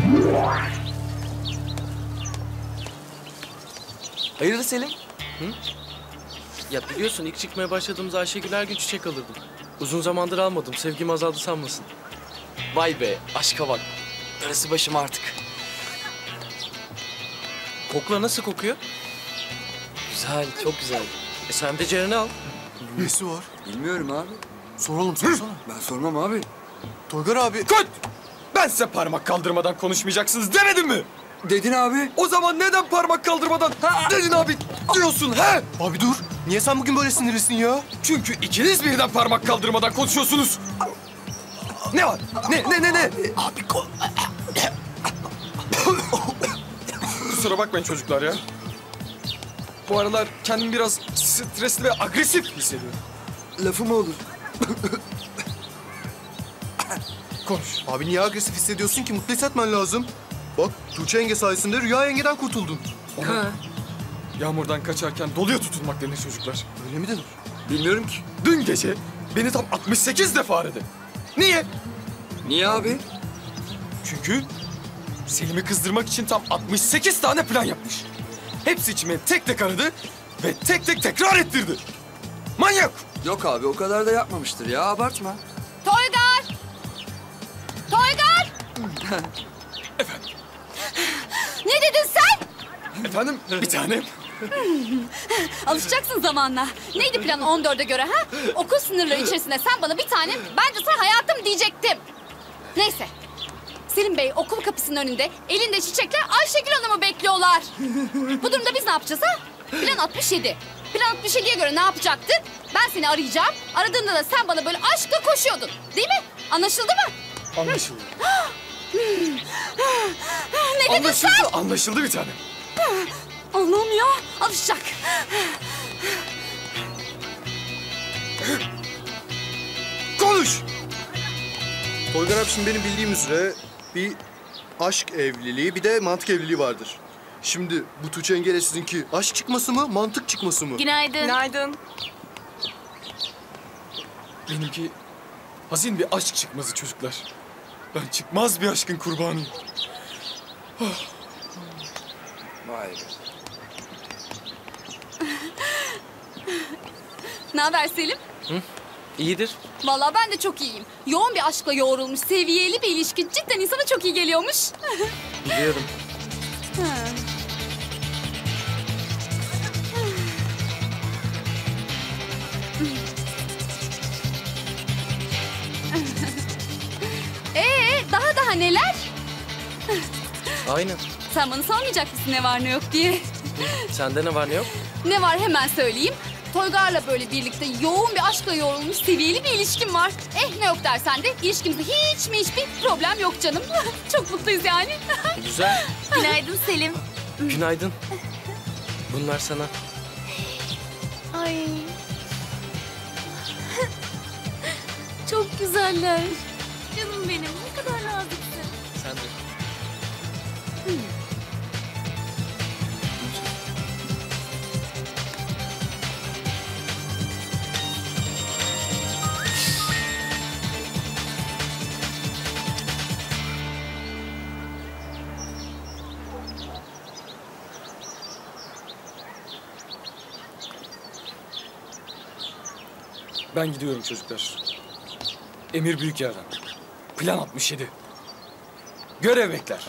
Hayırdır Selim? Hı? Ya biliyorsun ilk çıkmaya başladığımız Ayşegül her gün çiçek alırdım. Uzun zamandır almadım. Sevgim azaldı sanmasın. Vay be, aşka bak. Darısı başım artık. Kokla nasıl kokuyor? Güzel, çok güzel. Sen de Ceren'i al. Nesi var? Bilmiyorum abi. Soralım, sorsana. Ben sormam abi. Toygar abi. Kut! Ben size parmak kaldırmadan konuşmayacaksınız demedim mi? Dedin abi. O zaman neden parmak kaldırmadan dedin abi diyorsun he? Abi dur. Niye sen bugün böyle sinirlisin ya? Çünkü ikiniz birden parmak kaldırmadan konuşuyorsunuz. Ne var? Ne? Abi Kusura bakmayın çocuklar ya. Bu aralar kendimi biraz stresli ve agresif hissediyorum. Lafı mı olur? Konuş. Abi niye agresif hissediyorsun ki? Mutlu hissetmen lazım. Bak Tuğçe yenge sayesinde Rüya yengeden kurtuldun. Yağmurdan kaçarken doluya tutulmak denir çocuklar. Öyle mi denir? Bilmiyorum ki. Dün gece beni tam 68 defa aradı. Niye? Niye abi? Çünkü Selim'i kızdırmak için tam 68 tane plan yapmış. Hepsi için beni tek tek aradı ve tek tek tekrar ettirdi. Manyak! Yok abi o kadar da yapmamıştır ya abartma. Toygar! Toygar! Efendim? Ne dedin sen? Efendim bir tanem. Alışacaksın zamanla. Neydi plan 14'e göre ha? Okul sınırları içerisinde sen bana bir tane, ben de sana hayatım diyecektim. Neyse. Selim Bey okul kapısının önünde elinde çiçekler Ayşegül Hanım'ı bekliyorlar. Bu durumda biz ne yapacağız ha? Plan 67. Plan 67'ye göre ne yapacaktık? Ben seni arayacağım. Aradığında da sen bana böyle aşkla koşuyordun. Değil mi? Anlaşıldı mı? Anlaşıldı. Ne dedin sen? Anlaşıldı bir tanem. Allah'ım ya. Alışacak. Konuş! Toygar abi şimdi benim bildiğim üzere bir aşk evliliği bir de mantık evliliği vardır. Şimdi bu Tuğçe yengeyle sizinki aşk çıkması mı, mantık çıkması mı? Günaydın. Günaydın. Benimki hazin bir aşk çıkmazı çocuklar. Ben çıkmaz bir aşkın kurbanıyım. Vay be. Ne haber Selim? İyidir. Vallahi ben de çok iyiyim. Yoğun bir aşkla yoğrulmuş, seviyeli bir ilişki cidden insana çok iyi geliyormuş. Biliyorum. Daha neler? Aynen. Sen bana sormayacak mısın ne var ne yok diye? Sende ne var ne yok? Ne var hemen söyleyeyim. Toygar'la böyle birlikte yoğun bir aşkla yoğrulmuş seviyeli bir ilişkim var. Ne yok dersen de ilişkimizde hiçbir problem yok canım. Çok mutluyuz yani. Güzel. Günaydın Selim. Günaydın. Bunlar sana. Ay. Çok güzeller. Canım benim ne kadar naziksin. Sen de. Ben gidiyorum çocuklar. Emir büyük yerden. Plan 67. Görev bekler.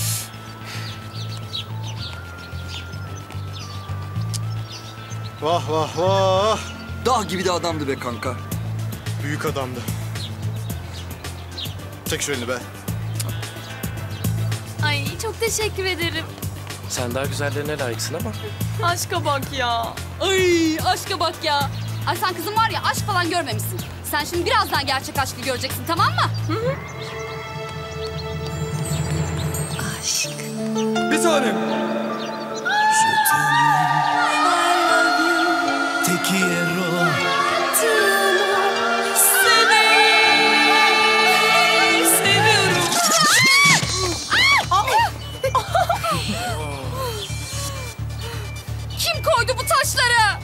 Vah vah vah. Dağ gibi de adamdı be kanka. Büyük adamdı. Çek şu elini be. Ay çok teşekkür ederim. Sen daha güzellerine layıksın ama. Aşka bak ya. Ay aşka bak ya. Ay sen kızım var ya aşk falan görmemişsin. Sen şimdi birazdan gerçek aşkı göreceksin tamam mı? Bir tanem. Te quiero. Kim koydu bu taşları?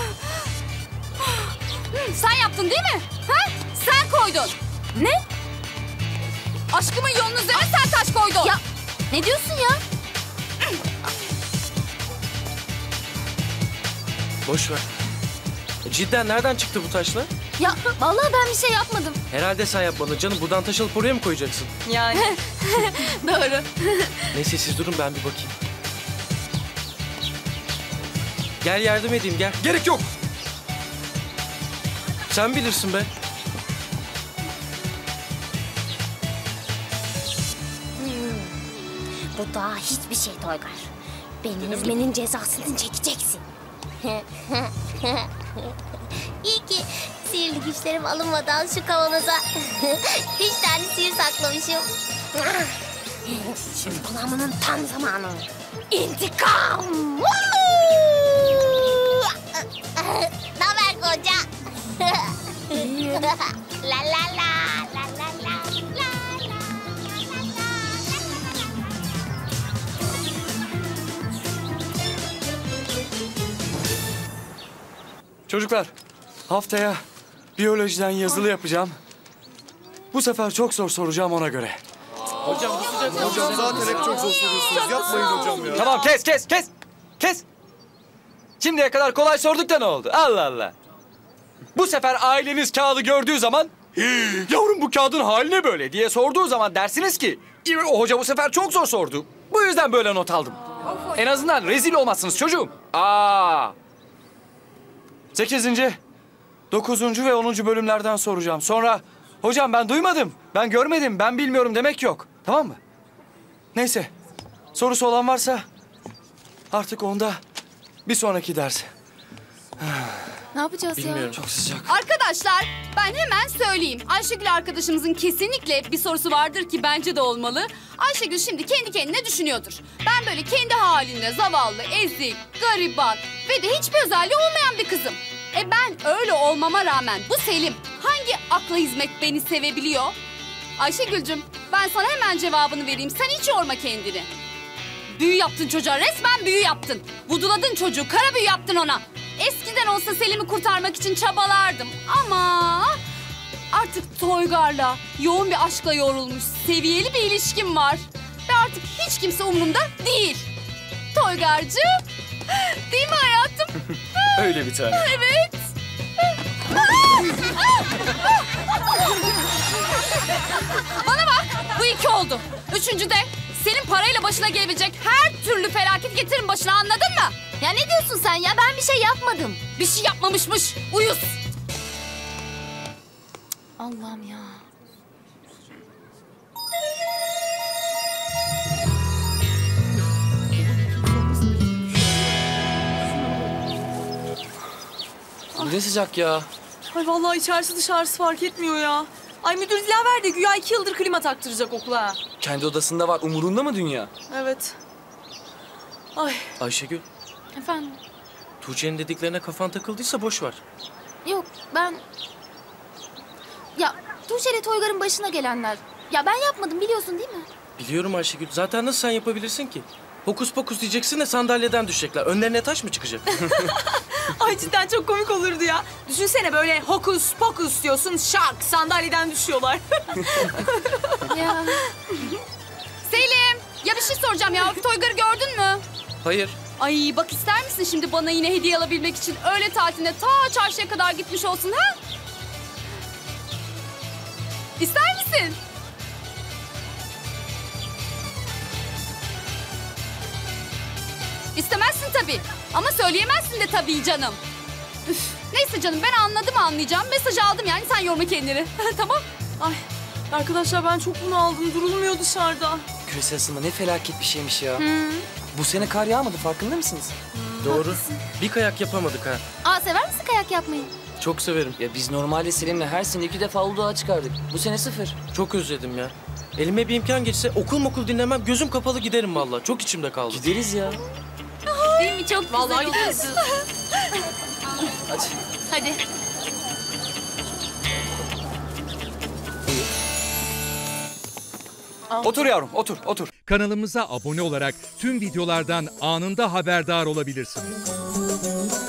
Sen yaptın değil mi? Ha? Sen koydun. Ne? Aşkımın yolunun üzerine sen taş koydun. Ya Ne diyorsun ya? Boş ver. Cidden nereden çıktı bu taşla? Ya vallahi ben bir şey yapmadım. Herhalde sen yapmadın canım. Buradan taş alıp oraya mı koyacaksın? Yani. Doğru. Neyse siz durun ben bir bakayım. Gel yardım edeyim gel. Gerek yok. Sen bilirsin be. Bu daha hiçbir şey Toygar. Beni üzmenin cezasını çekeceksin. İyi ki sihirli güçlerim alınmadan şu kavanoza 3 tane sihir saklamışım. Şimdi kullanmanın tam zamanı. İntikam! Naber koca? La la la la la la la. Çocuklar, haftaya biyolojiden yazılı yapacağım. Bu sefer çok zor soracağım ona göre. Hocam bu sıcak. Hocam zaten hep çok zor soruyorsunuz. Yapmayın hocam ya. Tamam kes. Şimdiye kadar kolay sorduk da ne oldu? Allah Allah. Bu sefer aileniz kağıdı gördüğü zaman yavrum bu kağıdın hali ne böyle diye sorduğu zaman dersiniz ki o hoca bu sefer çok zor sordu. Bu yüzden böyle not aldım. En azından rezil olmazsınız çocuğum. 8. 9. ve 10. bölümlerden soracağım. Sonra hocam ben duymadım, ben görmedim, ben bilmiyorum demek yok. Tamam mı? Neyse. Sorusu olan varsa artık onda bir sonraki ders. Ne yapacağız Bilmiyorum ya? çok sıcak. Arkadaşlar ben hemen söyleyeyim. Ayşegül arkadaşımızın kesinlikle bir sorusu vardır ki bence de olmalı. Ayşegül şimdi kendi kendine düşünüyordur. Ben böyle kendi halinde zavallı, ezik, gariban ve de hiçbir özelliği olmayan bir kızım. Ben öyle olmama rağmen bu Selim hangi akla hizmet beni sevebiliyor? Ayşegül'cüm ben sana hemen cevabını vereyim. Sen hiç yorma kendini. Büyü yaptın çocuğa, resmen büyü yaptın. Vuduladın çocuğu, kara büyü yaptın ona. Eskiden olsa Selim'i kurtarmak için çabalardım ama artık Toygar'la yoğun bir aşkla yoğrulmuş seviyeli bir ilişkim var. Ve artık hiç kimse umurumda değil. Toygar'cığım, değil mi hayatım? Öyle bir tane. Evet. Bana bak, bu 2 oldu. 3. de senin parayla başına gelebilecek her türlü felaket getirin başına, anladın mı? Ya ne diyorsun sen ya? Ben bir şey yapmadım. Bir şey yapmamışmış, uyuz. Allah'ım ya. Ne sıcak ya. Ay vallahi içerisi dışarısı fark etmiyor ya. Ay müdür Dilaver de güya 2 yıldır klima taktıracak okula. Kendi odasında var. Umurunda mı dünya? Evet. Ay Ayşegül, Efendim? Tuğçe'nin dediklerine kafan takıldıysa boş ver. Yok ben... Ya Tuğçe ile Toygar'ın başına gelenler. Ya ben yapmadım biliyorsun değil mi? Biliyorum Ayşegül. Zaten nasıl sen yapabilirsin ki? Hokus pokus diyeceksin de sandalyeden düşecekler. Önlerine taş mı çıkacak? Ay cidden çok komik olurdu ya. Düşünsene böyle hokus pokus diyorsun, şak sandalyeden düşüyorlar. Ya. Selim, ya bir şey soracağım ya. Toygar'ı gördün mü? Hayır. Ay bak, ister misin şimdi bana yine hediye alabilmek için öğle tatiline ta çarşıya kadar gitmiş olsun ha? İster misin? İstemezsin tabii. Ama söyleyemezsin de tabii canım. Üf, neyse canım, ben anladım, anlayacağım. Mesajı aldım yani, sen yorma kendini. Tamam. Ay arkadaşlar ben çok bunaldım, durulmuyor dışarıda. Küresel ısınma ne felaket bir şeymiş ya. Bu sene kar yağmadı, farkında mısınız? Doğru. Bir kayak yapamadık ha. Sever misin kayak yapmayı? Çok severim. Ya biz normalde Selim'le her sene 2 defa Uludağ'a çıkardık. Bu sene 0. Çok özledim ya. Elime bir imkan geçse okul dinlemem, gözüm kapalı giderim vallahi. Çok içimde kaldı. Gideriz ya. Değil mi? Çok Vallahi güzel oldu. gideriz. Hadi. Hadi. Otur yavrum, otur. Kanalımıza abone olarak tüm videolardan anında haberdar olabilirsiniz.